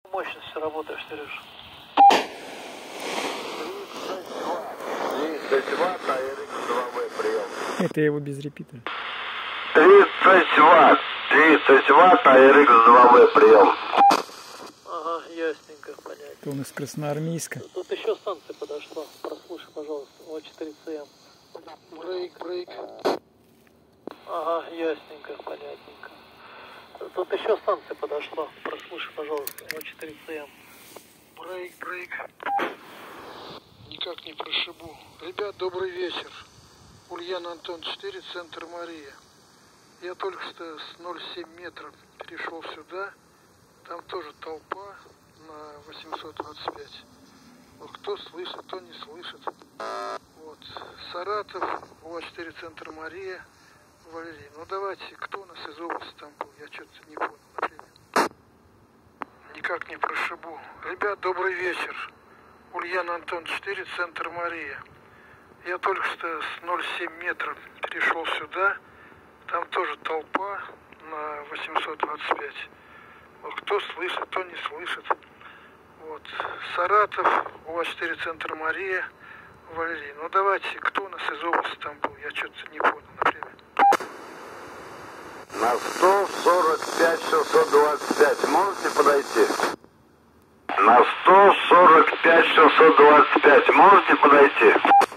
Мощности работаешь, Сереж. 30 ватт, а RX2V прием. Это его без репитера. 30 ватт, а RX2V прием. Ага, ясненько, понятно. Это он из Красноармейска. Тут еще станция подошла. Прослушай, пожалуйста, О4ЦМ. Брейк. Ага, ясненько, понятненько. Тут еще станция подошла. Прослушай, пожалуйста, О4ЦМ. Брейк. Никак не прошибу. Ребят, добрый вечер. Ульяна Антон 4, центр Мария. Я только что с 0,7 метров перешел сюда. Там тоже толпа на 825. Вот кто слышит, кто не слышит. Вот. Саратов, УАЗ-4, центр Мария, Валерий. Ну давайте, кто у нас из области там был? Я что-то не понял, например. Никак не прошибу. Ребят, добрый вечер. Ульяна Антон 4, центр Мария. Я только что с 0,7 метров перешел сюда. Там тоже толпа на 825. Вот кто слышит, кто не слышит. Вот. Саратов, УАЗ-4, центр Мария, Валерий. Ну давайте, кто у нас из области там был? Я что-то не понял, например. На 145 625 можете подойти? На 145 625 можете подойти?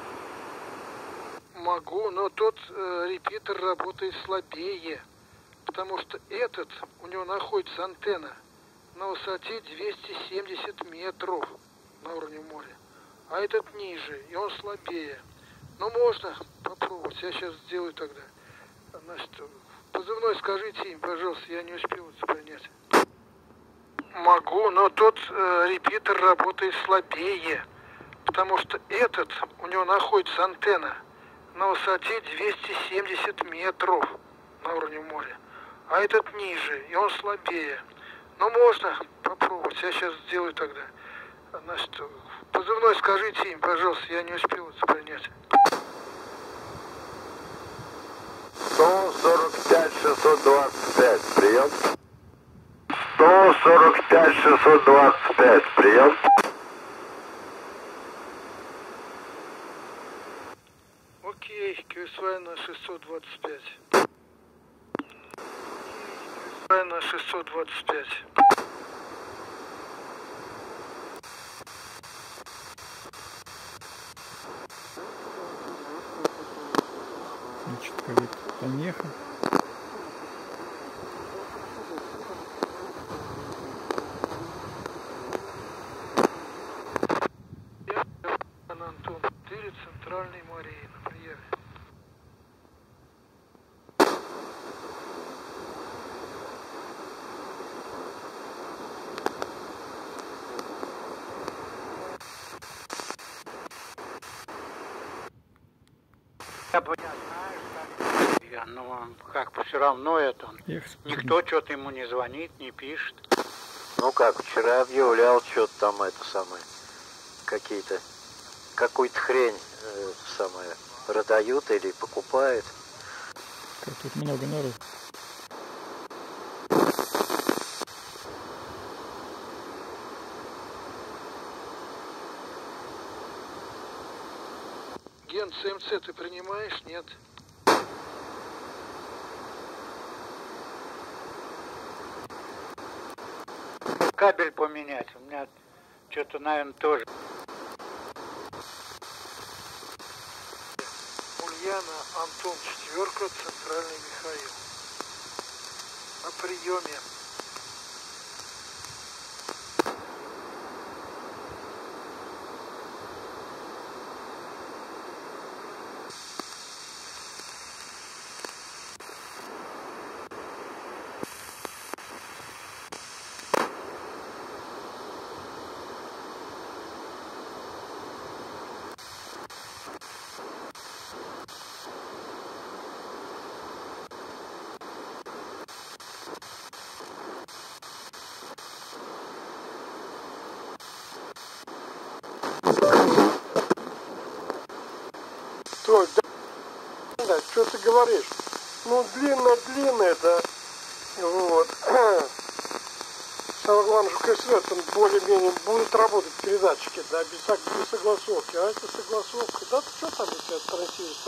Могу, но тот репитер работает слабее. Потому что этот, у него находится антенна на высоте 270 метров на уровне моря. А этот ниже, и он слабее. Но можно попробовать. Я сейчас сделаю тогда. Значит, позывной скажите им, пожалуйста, я не успел это понять. Могу, но тот репитер работает слабее. Потому что этот, у него находится антенна на высоте 270 метров на уровне моря. А этот ниже, и он слабее. Но можно попробовать. Я сейчас сделаю тогда. Значит, позывной скажите им, пожалуйста, я не успел это понять. 145 625 прием. 145 625 прием. Окей, QSY на 625. На 625. Значит, какая-то помеха. Антон 4, центральной Марии на приеме. Но как бы все равно это никто что-то ему не звонит, не пишет. Ну как, вчера объявлял что-то там это самое, какую-то хрень самое продают или покупают. Как тут много народу. Ген, ЦМЦ ты принимаешь? Нет. Кабель поменять, у меня что-то, наверное, тоже. Ульяна Антон 4, центральный Михаил. На приеме. Стой, да, что ты говоришь? Ну, длинная, да. Вот. самое главное, что КСВ там более-менее будут работать передатчики, да, без согласовки. А это согласовка, да, что там у тебя транслируется?